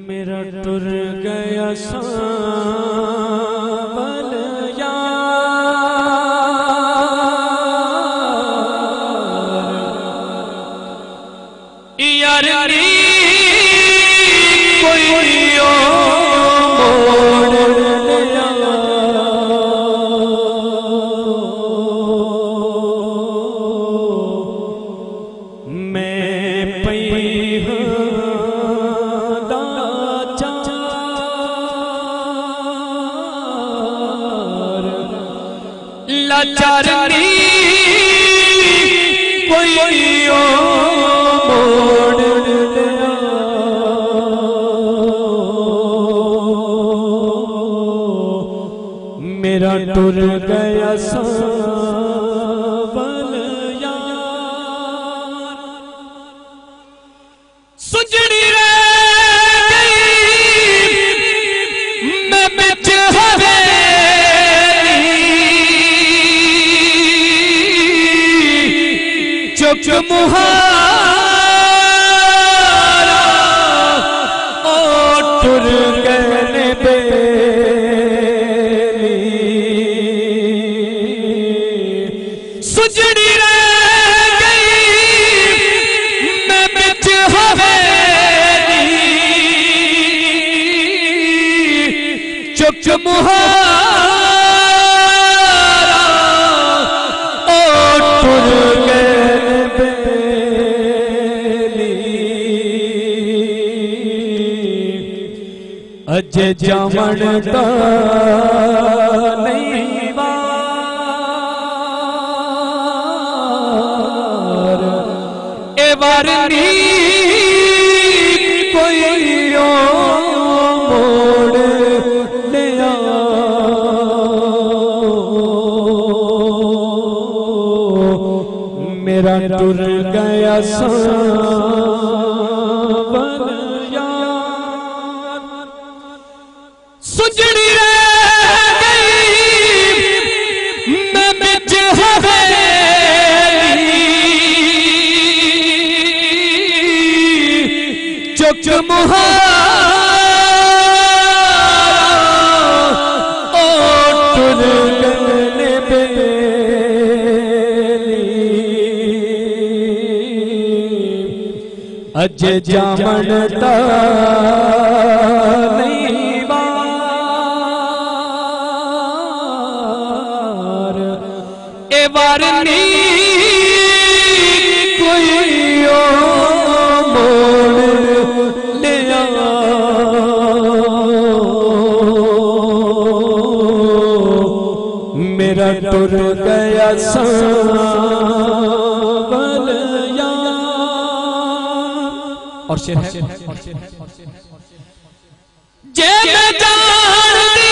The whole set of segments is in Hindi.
मेरा टुर गया सांवल यार री कोई मोड़ लिया मैं पई लाचारनी कोई मोड़ लिया मेरा टुर गया सांवल यार सुजड़ी रह गई मैं बिच चुक मुहारा ओ टुर गए बेली सुजड़ी रह गई मैं बिच हवेली चुक मुहारा ओ टुर गए अजे जामण दा नहीं वार ए वारनी कोई मोड़ लिया मेरा टुर गया सांवल सुजड़ी रह गई मैं बिच हवेली चुक मुहारा ओ टुर गए बेली अजे जामण दा वारनी कोई मोड़ लिया मेरा टुर गया सांवल यार और शेर है जे मैं जानती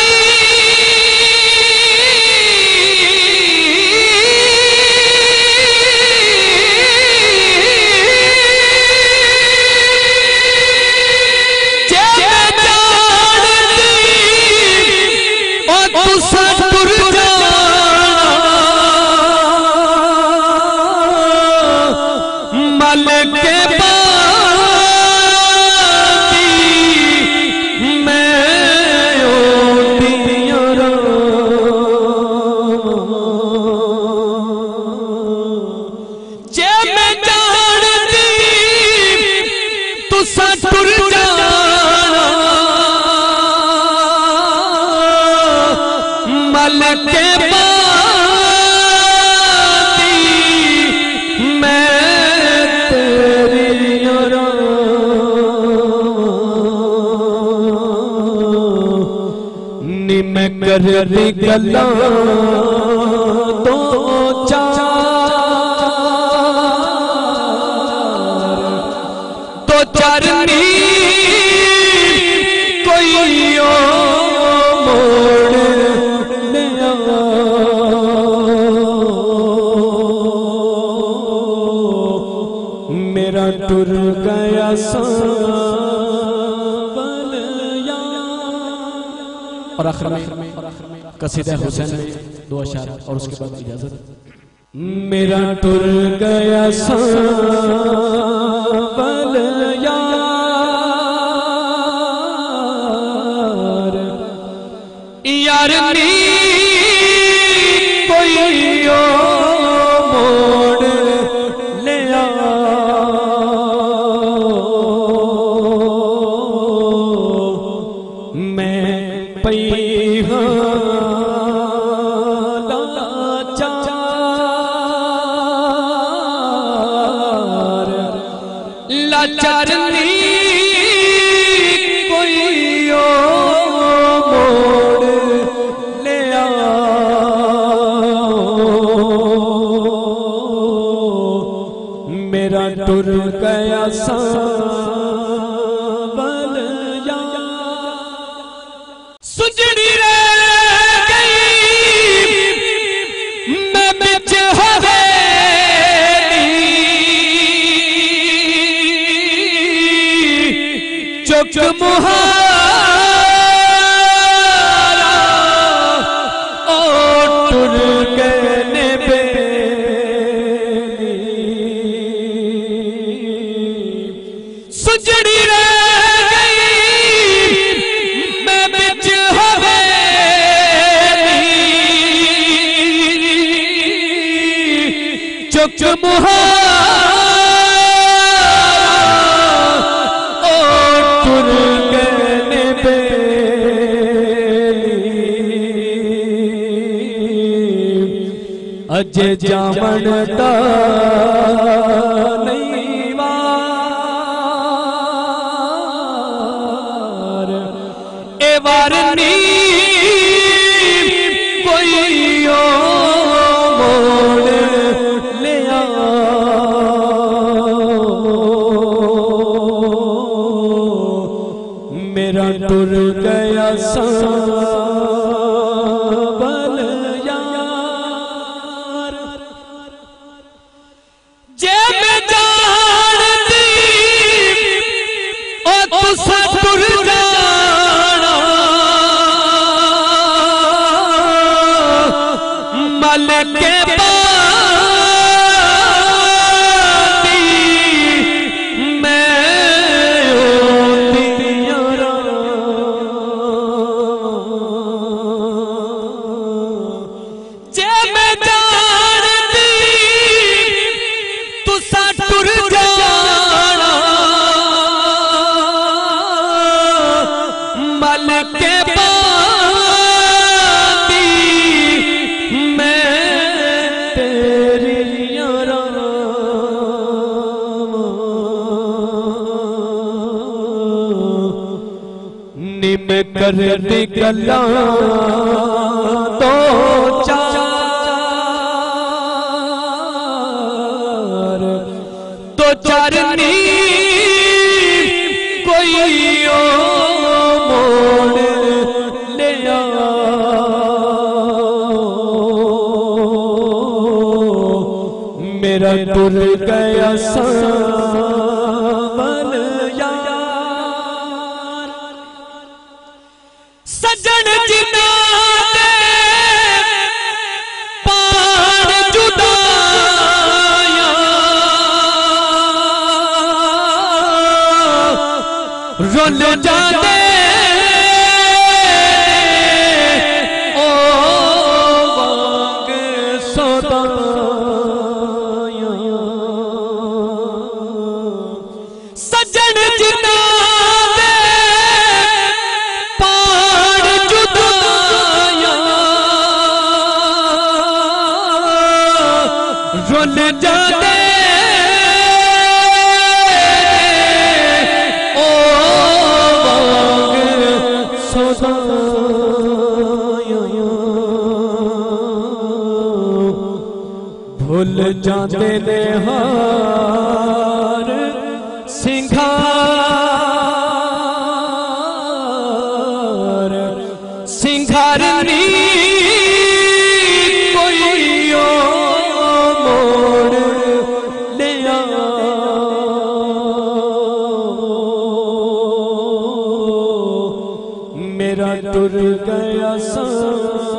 मल के बाती मैं तेरी नी मैं कर दी गल्लां तो चारनी कोई मोड़ लिया मेरा टुर गया सांवल यार और आखिर में कसीदा हुसैन में 2 अशार और उसके बाद इजाजत मेरा टुर गया सांवल यार यार नी कोई ओ मोड़ ले आओ, मैं पई लाचार नी कोई ओ मोड़ ले आओ, मेरा टुर गया सांवल यार, सुजड़ी रह गई मैं बिच चुक मुहारा ओ टुर गए बेली, सुजड़ी रह गई मैं बिच हवेली, चुक मुहारा अज जामन दा नहीं वार, ए वार नी कोई ओ मोड़ ले आओ, मेरा टुर गया सांवल यार, जे मैं जानती ओ तुसा टुर जाना, मल के बाती मैं होती यारा, जे मैं जानती तुसा टुर जाना, मल के बाती मैं तेरी यारा, निम कर दी गल्ला तो चार नी कोई ओ मोड़ ले आओ, मेरा टुर गया सांवल यार, सजन जिना दे पार जुदाया, रुल जाते ओ वांग सदाया, सजन जिना दे पार जुदाया, रुल जाते भूल जाते ने हार सिंगार, सिंगार नी कोई ओ मोड़ ले आओ, मेरा टुर गया सांवल